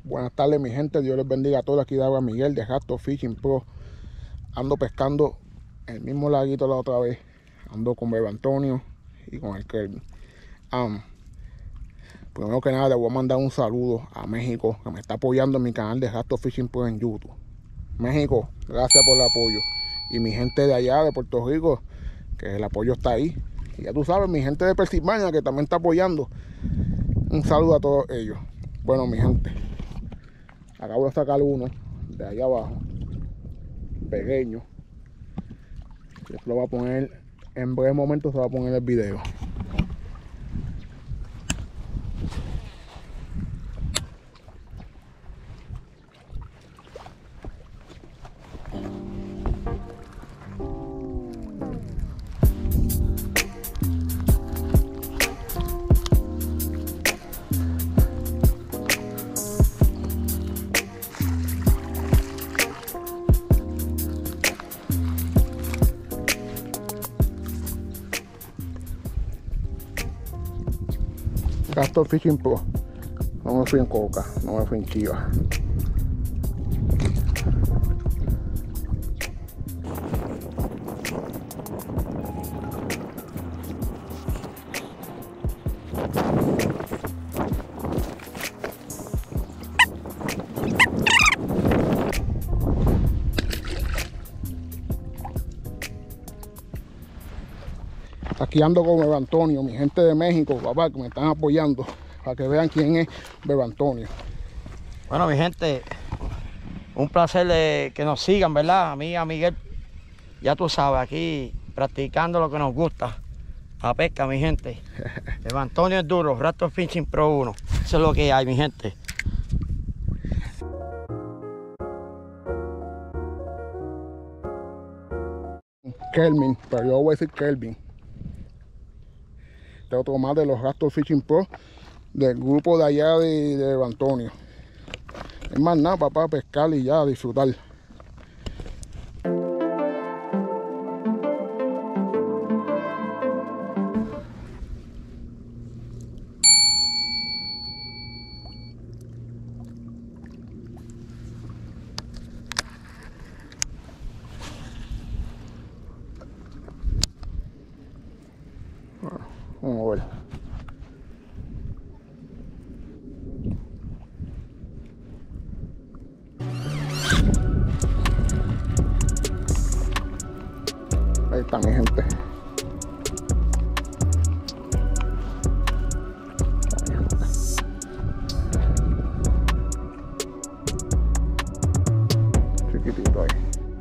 Buenas tardes, mi gente. Dios les bendiga a todos. Aquí de Agua Miguel de Raptor Fishing Pro. Ando pescando el mismo laguito la otra vez. Ando con Bebe Antonio y con el Kelvin. Primero que nada, le voy a mandar un saludo a México, que me está apoyando en mi canal de Raptor Fishing Pro en YouTube. México, gracias por el apoyo. Y mi gente de allá, de Puerto Rico, que el apoyo está ahí. Y ya tú sabes, mi gente de Pensilvania, que también está apoyando. Un saludo a todos ellos. Bueno, mi gente, acabo de sacar uno de allá abajo, pequeño. Esto lo voy a poner, en breve momento se va a poner el video. Raptor Fishing Pro. No me fui en coca, no me fui en chiva. Aquí ando con Bebe Antonio, mi gente de México, papá, que me están apoyando, para que vean quién es Bebe Antonio. Bueno, mi gente, un placer de que nos sigan, ¿verdad? A mí, a Miguel, ya tú sabes, aquí practicando lo que nos gusta, la pesca, mi gente. Bebe Antonio es duro, Raptor Fishing Pro 1, eso es lo que hay, mi gente. Kelvin, pero yo voy a decir Kelvin. Este otro más de los Raptor Fishing Pro del grupo de allá de Bebe Antonio. Es más nada, papá, pescar y ya disfrutar. Vamos a ver. Ahí está, mi gente. Chiquitito ahí.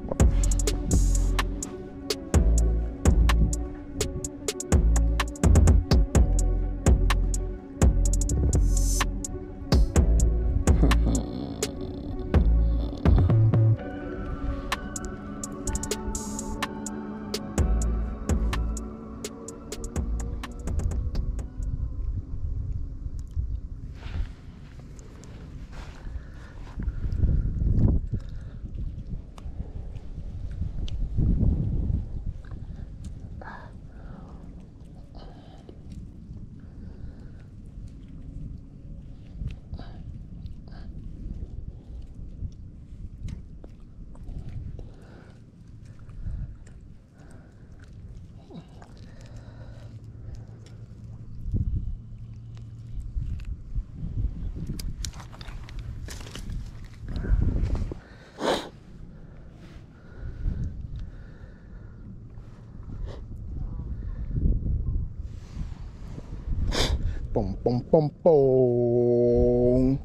Pom, pom, pom, pom.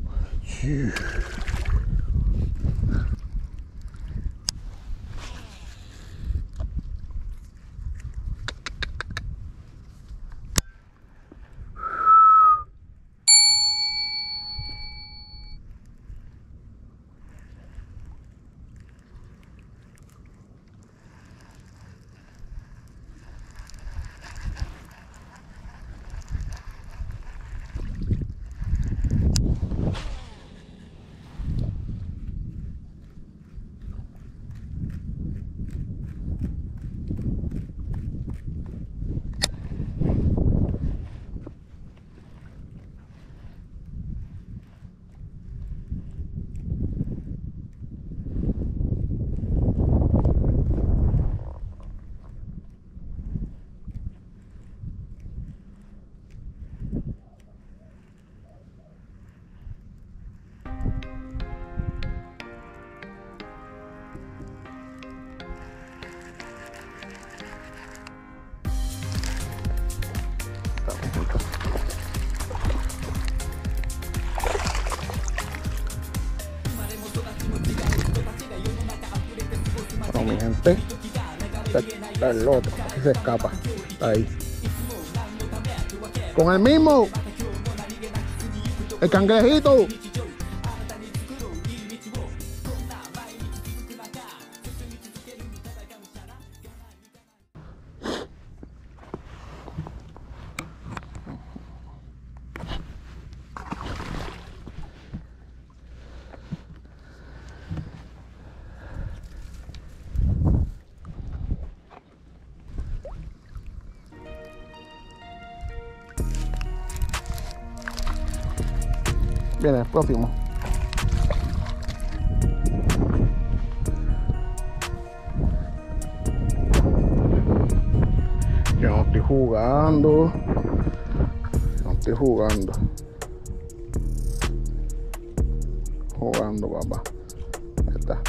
este. El otro. Así se escapa. Ahí. Con el mismo. El cangrejito. Viene el próximo. Yo no estoy jugando. No estoy jugando. Jugando, papá. Ahí está.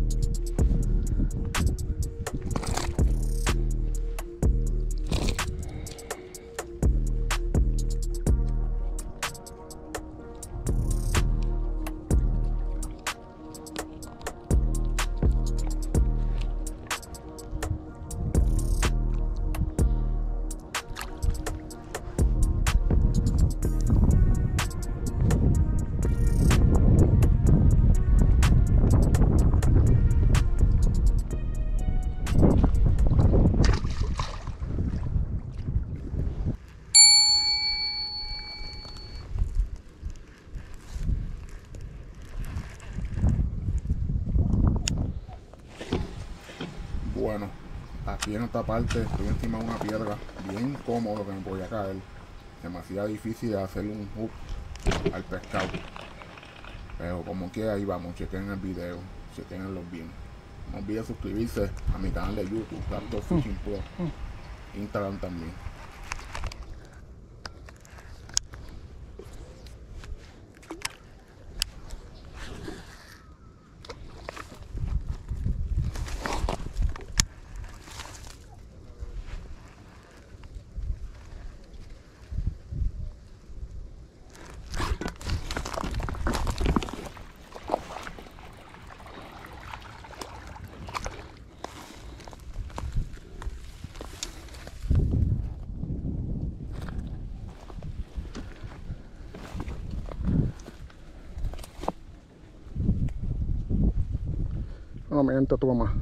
Bueno, aquí en esta parte estoy encima de una piedra, bien cómodo que me podía caer. Demasiado difícil hacer un hook al pescado. Pero como quiera, ahí vamos, chequen el video, chequenlo bien. No olviden suscribirse a mi canal de YouTube, Raptor Fishing Pro, Instagram también. No me entra tu mamá.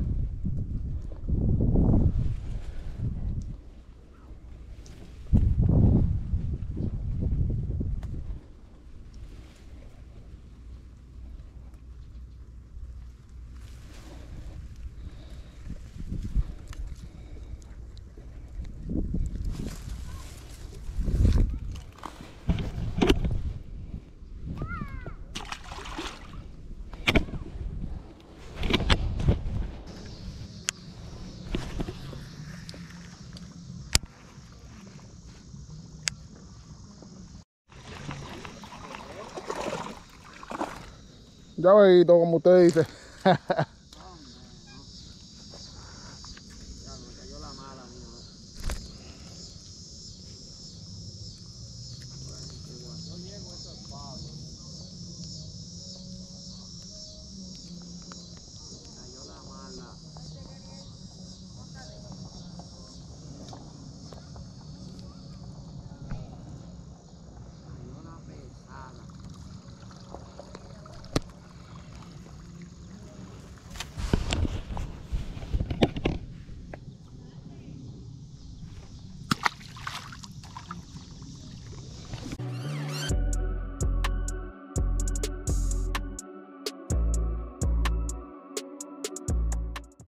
Ya veito, como usted dice.